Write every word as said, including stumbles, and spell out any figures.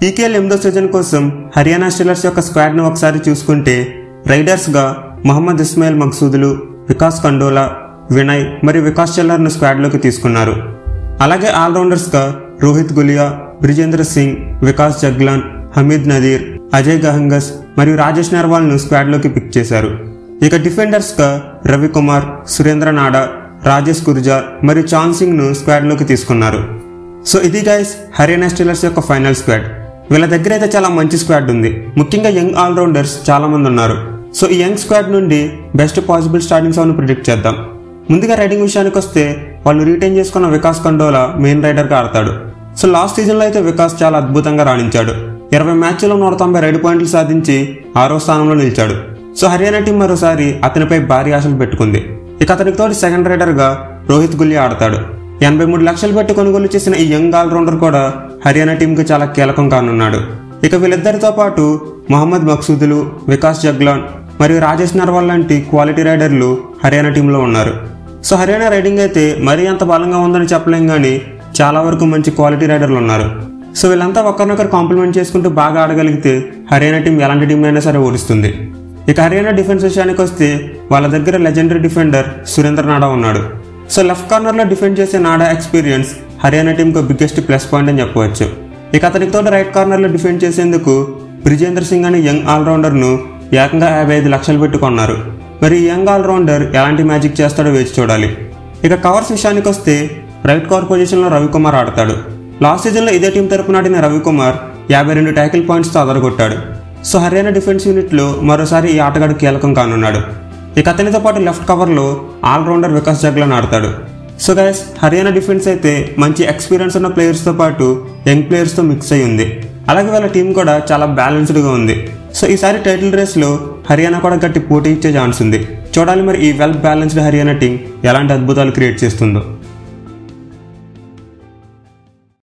PKL ఎనిమిదో season కోసం Haryana Steelers యొక్క స్క్వాడ్ను ఒకసారి చూసుకుంటే రైడర్స్గా మహమ్మద్ ఇస్మాయిల్ మక్సూదులు, వికాస్ కండోలా, వినయ్ మరియు వికాస్ చెల్లర్ను స్క్వాడ్లోకి తీసుకున్నారు. అలాగే ఆల్రౌండర్స్గా రోహిత్ గులియా, బ్రిజేంద్ర సింగ్, వికాస్ జగ్లాన్, హమీద్ నదీర్, అజయ్ గహంగస్ మరియు రాజేష్ నర్వాల్ను స్క్వాడ్లోకి పిక్ చేశారు. ఇక డిఫెండర్స్గా రవికుమార్, సురేంద్ర నాడా, రాజేష్ గుర్జార్ మరియు చాన్ సింగ్ను స్క్వాడ్లోకి తీసుకున్నారు. సో ఇది గైస్ హర్యానా స్టీలర్స్ యొక్క ఫైనల్ స్క్వాడ్. వీళ్ళ దగ్గర అయితే చాలా మంచి స్క్వాడ్ ఉంది. ముఖ్యంగా యంగ్ ఆల్రౌండర్స్ చాలా మంది ఉన్నారు. సో ఈ యంగ్ స్క్వాడ్ నుండి best possible starting seven predict చేద్దాం. ముందుగా రైడింగ్ విషయానికి వస్తే వాళ్ళు రిటైన్ చేసుకున్న వికాస్ కండోలా మెయిన్ రైడర్గా ఆడతాడు. సో లాస్ట్ సీజన్లో అయితే వికాస్ చాలా అద్భుతంగా రాణించాడు. ఇరవై మ్యాచ్ల్లో నూట తొంభై రైడ్ పాయింట్లు సాధించి ఆరో స్థానంలో నిలిచాడు. సో హర్యానా టీం మరోసారి అతనిపై భారీ ఆశలు పెట్టుకుంది. ఇక అతనికి తోటి సెకండ్ రైడర్గా రోహిత్ గులియా ఆడతాడు. ఎనభై మూడు లక్షలు పెట్టి కొనుగోలు చేసిన ఈ యంగ్ ఆల్రౌండర్ కూడా హర్యానా టీంకి చాలా కీలకం కానున్నాడు. ఇక వీళ్ళిద్దరితో పాటు మహమ్మద్ మక్సూదులు, వికాస్ జగ్లాన్ మరియు రాజేష్ నర్వాల్ లాంటి క్వాలిటీ రైడర్లు హర్యానా టీంలో ఉన్నారు. సో హర్యానా రైడింగ్ అయితే మరీ అంత బలంగా ఉందని చెప్పలేం, కానీ చాలా వరకు మంచి క్వాలిటీ రైడర్లు ఉన్నారు. సో వీళ్ళంతా ఒకరినొకరు కాంప్లిమెంట్ చేసుకుంటూ బాగా ఆడగలిగితే హర్యానా టీం ఎలాంటి టీం అయినా సరే ఓడిస్తుంది. ఇక హర్యానా డిఫెన్స్ విషయానికి వస్తే వాళ్ళ దగ్గర లెజెండరీ డిఫెండర్ సురేంద్ర నాడా ఉన్నాడు. సో లెఫ్ట్ కార్నర్లో డిఫెండ్ చేసే నాడా ఎక్స్పీరియన్స్ హర్యానా టీంకు బిగ్గెస్ట్ ప్లస్ పాయింట్ అని చెప్పవచ్చు. ఇక అతనికి తోట రైట్ కార్నర్లో డిఫెండ్ చేసేందుకు బ్రిజేంద్ర సింగ్ అనే యంగ్ ఆల్రౌండర్ను ఏకంగా యాభై ఐదు లక్షలు పెట్టుకున్నారు. మరి ఈ యంగ్ ఆల్రౌండర్ ఎలాంటి మ్యాజిక్ చేస్తాడో వేచి చూడాలి. ఇక కవర్స్ విషయానికి వస్తే రైట్ కవర్ పొజిషన్లో రవికుమార్ ఆడతాడు. లాస్ట్ సీజన్లో ఇదే టీం తరపున ఆడిన రవికుమార్ యాభై రెండు ట్యాకిల్ పాయింట్స్తో అదరగొట్టాడు. సో హర్యానా డిఫెన్స్ యూనిట్లో మరోసారి ఈ ఆటగాడు కీలకం కానున్నాడు. ఇక అతనితో పాటు లెఫ్ట్ కవర్లో ఆల్రౌండర్ వికాస్ జగ్లాన్ ఆడతాడు. సో గైస్ హర్యానా డిఫెన్స్ అయితే మంచి ఎక్స్పీరియన్స్ ఉన్న ప్లేయర్స్తో పాటు యంగ్ ప్లేయర్స్తో మిక్స్ అయి ఉంది. అలాగే వాళ్ళ టీం కూడా చాలా బ్యాలెన్స్డ్గా ఉంది. సో ఈసారి టైటిల్ రేస్లో హర్యానా కూడా గట్టి పోటీ ఇచ్చే ఛాన్స్ ఉంది. చూడాలి మరి ఈ వెల్ బ్యాలెన్స్డ్ హర్యానా టీం ఎలాంటి అద్భుతాలు క్రియేట్ చేస్తుందో.